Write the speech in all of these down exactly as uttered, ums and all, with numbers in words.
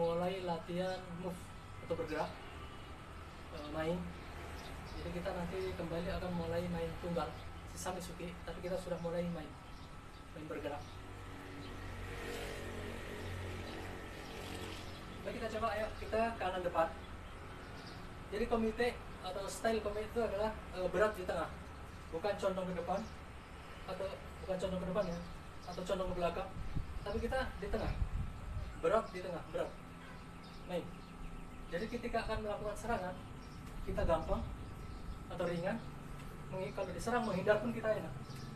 mulai latihan move atau bergerak, uh, main. Jadi kita nanti kembali akan mulai main tunggal Sesame Suki, tapi kita sudah mulai main main bergerak. Baik, kita coba, ayo kita kanan depan. Jadi komite atau style komite itu adalah uh, berat di tengah, bukan condong ke depan atau bukan condong ke depan ya, atau condong ke belakang, tapi kita di tengah, berat di tengah, berat main. Jadi ketika akan melakukan serangan kita gampang atau ringan. Kalau diserang menghindar pun kita enak.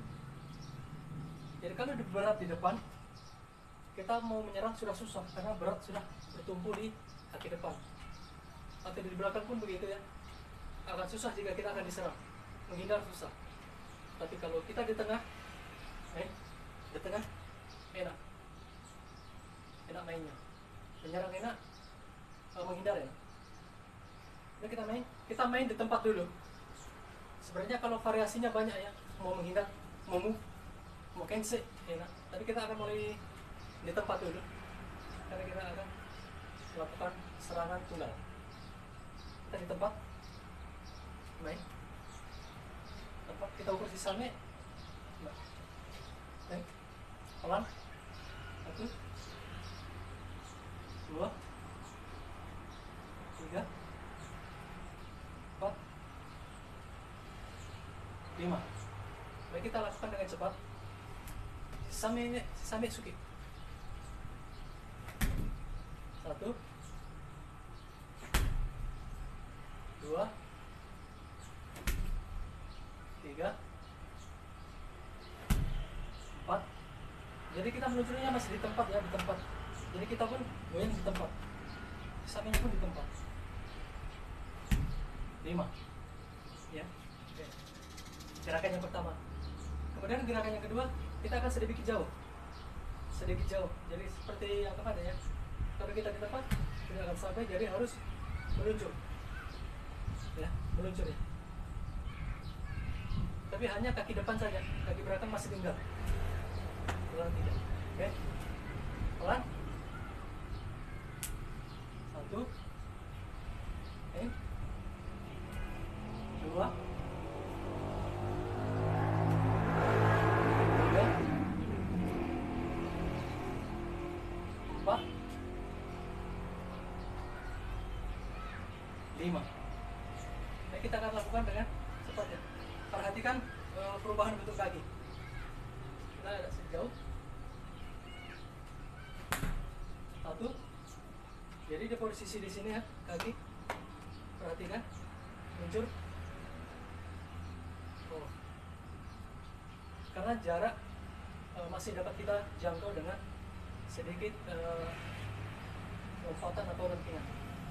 Jadi kalau berat di depan, kita mau menyerang sudah susah karena berat sudah bertumpu di kaki depan. Atau di belakang pun begitu ya, akan susah jika kita akan diserang, menghindar susah. Tapi kalau kita di tengah, eh, di tengah enak, enak mainnya, menyerang enak, menghindar enak. Jadi kita main, kita main di tempat dulu. Sebenarnya kalau variasinya banyak ya, mau menghindar, mau move, mau kense, enak. Tapi kita akan mulai di tempat dulu, karena kita akan melakukan serangan tunggal. Kita di tempat, main, tempat kita ukur sisanya, main, pelan, satu, dua, tiga, empat, lima. Baik, kita lakukan dengan cepat. Sesame, Sesame Suki. Satu, dua, tiga, empat. Jadi kita meluncurnya masih di tempat ya, di tempat. Jadi kita pun goyang di tempat. Sesame-nya pun di tempat. Lima. Ya. Oke. Gerakan yang pertama. Kemudian gerakan yang kedua, kita akan sedikit jauh, sedikit jauh. Jadi seperti yang kemarin ya. Kalau kita di tempat, tidak akan sampai. Jadi harus meluncur, ya, meluncur ya. Tapi hanya kaki depan saja, kaki belakang masih tinggal. Pelan tidak. Oke, pelan. Satu, oke, dua. lima. Nah, kita akan lakukan dengan cepat ya. Perhatikan uh, perubahan bentuk kaki. Kita agak sejauh. Satu. Jadi di posisi di sini ya, kaki. Perhatikan, muncul. Oh. Karena jarak uh, masih dapat kita jangkau dengan sedikit uh, lompatan atau lentingan.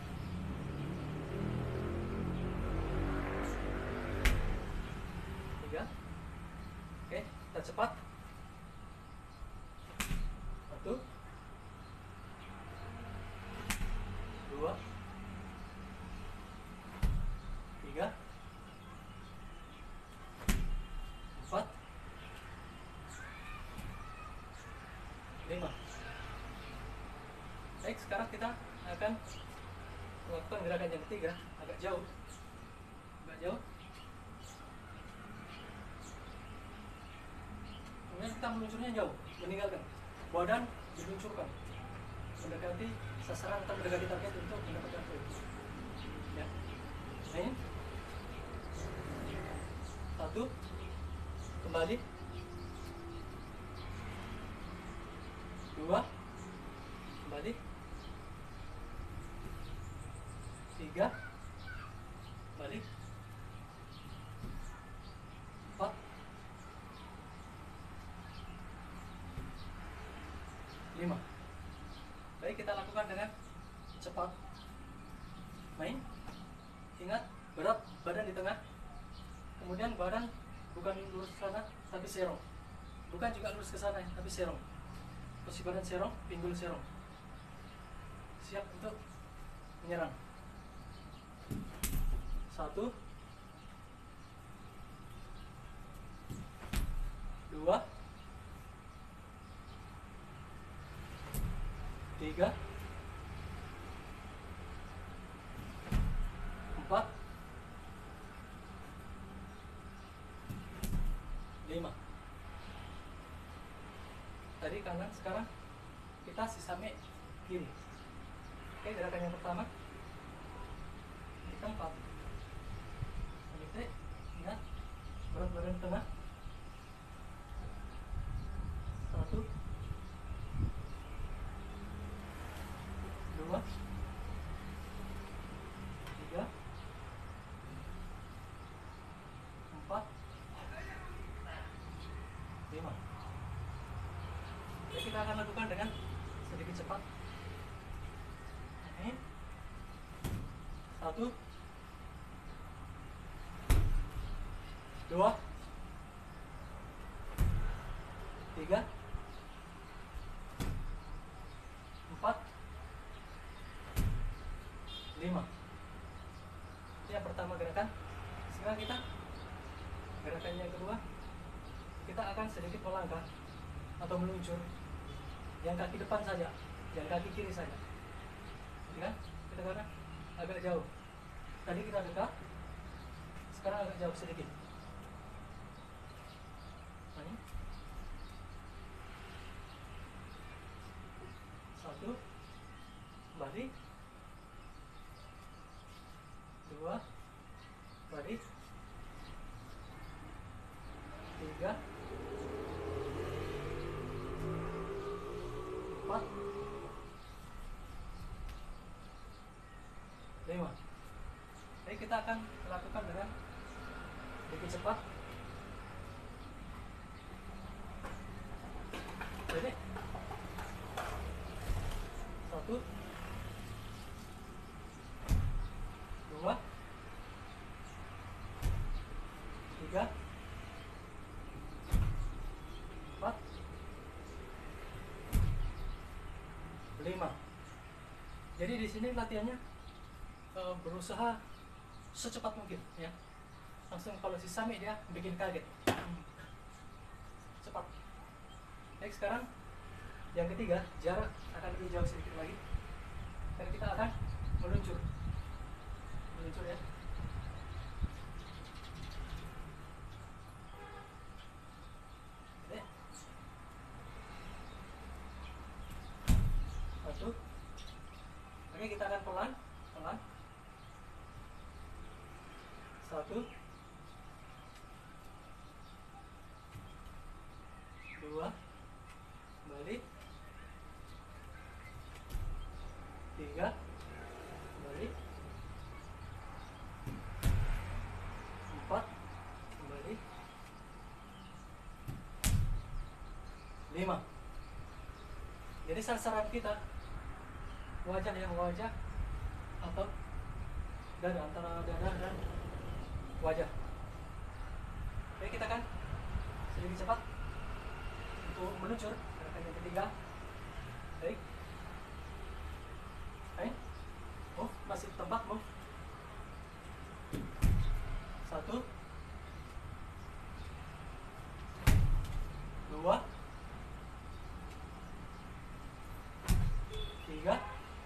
Oke, kita cepat. Satu, dua, tiga, empat, lima. Baik, sekarang kita akan melakukan gerakan yang ketiga, agak jauh, agak jauh. Kemudian kita meluncurnya jauh, meninggalkan badan diluncurkan mendekati sasaran atau mendekati target untuk mendapatkan poin. Ya, main. Satu, kembali. Dua, kembali. Tiga, balik. Empat, lima. Baik, kita lakukan dengan cepat. Main. Ingat, berat badan di tengah. Kemudian badan bukan lurus ke sana, tapi serong. Bukan juga lurus ke sana, tapi serong. Posisi badan serong, pinggul serong. Siap untuk menyerang. Satu, dua, tiga, empat, lima. Tadi kanan, sekarang kita sisame kiri. Oke, gerakan yang pertama kita empat. Oke, ingat berat badan tengah. Satu, dua, tiga, empat, lima. Jadi kita akan lakukan dengan sedikit cepat. Oke. Satu, dua, tiga, empat, lima. Itu yang pertama gerakan. Sekarang kita gerakan yang kedua, kita akan sedikit melangkah atau meluncur, yang kaki depan saja, yang kaki kiri saja. Ya, kita karena agak jauh. Tadi kita dekat, sekarang agak jauh sedikit. Ini. Satu, balik. Dua, balik. Tiga, empat, lima. Jadi kita akan melakukan dengan sedikit cepat. Jadi satu, dua, tiga, empat, lima. Jadi di sini latihannya uh, berusaha secepat mungkin, ya. Langsung kalau si Sami dia bikin kaget. Cepat. Baik, sekarang yang ketiga, jarak akan lebih jauh sedikit lagi. Dan kita akan meluncur. Meluncur, ya. Oke. Satu. Oke, kita akan pelan, pelan. Satu, dua, balik. Tiga, balik. Empat, balik. Lima. Jadi sasaran kita wajah, ya, wajah atau dada, antara dada dan wajah. Oke, kita kan sedikit cepat untuk meluncur. Gerakan yang ketiga. Baik. Oke. Oh, masih tempat, Bu. Satu, dua, tiga,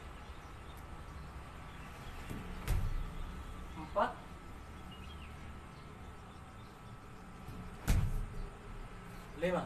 empat, lima.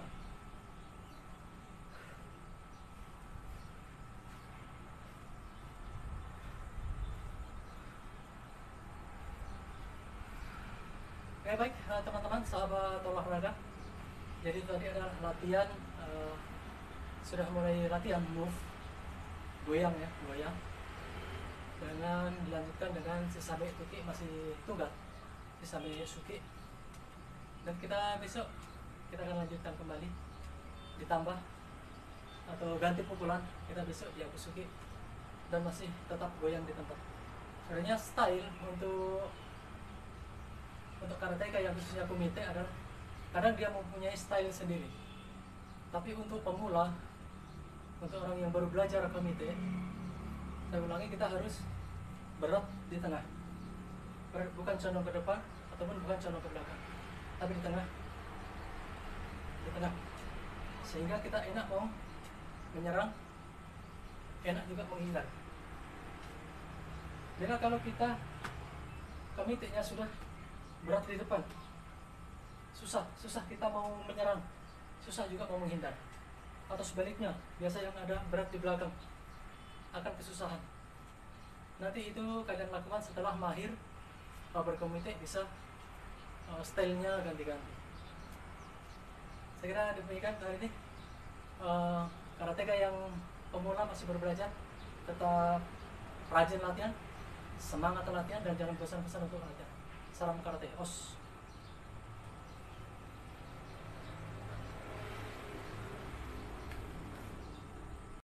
Oke, baik teman-teman, sahabat olahraga. Jadi tadi adalah latihan, uh, sudah mulai latihan move, goyang, ya, goyang. Dengan dilanjutkan dengan sisame tuki, masih tunggal sisame suki. Dan kita besok kita akan lanjutkan kembali, ditambah atau ganti pukulan kita besok di Yakusuki, dan masih tetap goyang di tempat. Sebenarnya style untuk untuk karateka yang khususnya komite adalah kadang dia mempunyai style sendiri. Tapi untuk pemula, untuk orang yang baru belajar komite, saya ulangi, kita harus berat di tengah, bukan condong ke depan ataupun bukan condong ke belakang, tapi di tengah, di tengah, sehingga kita enak mau menyerang, enak juga menghindar. Jadi kalau kita komitenya sudah berat di depan, susah susah kita mau menyerang, susah juga mau menghindar. Atau sebaliknya, biasa yang ada berat di belakang akan kesusahan. Nanti itu kalian lakukan setelah mahir uh, berkomite, bisa uh, stylenya ganti-ganti. Saya kira demikian hari ini. uh, Karateka yang pemula masih berbelajar, tetap rajin latihan, semangat latihan, dan jangan bosan-bosan untuk latihan. Salam karate, os.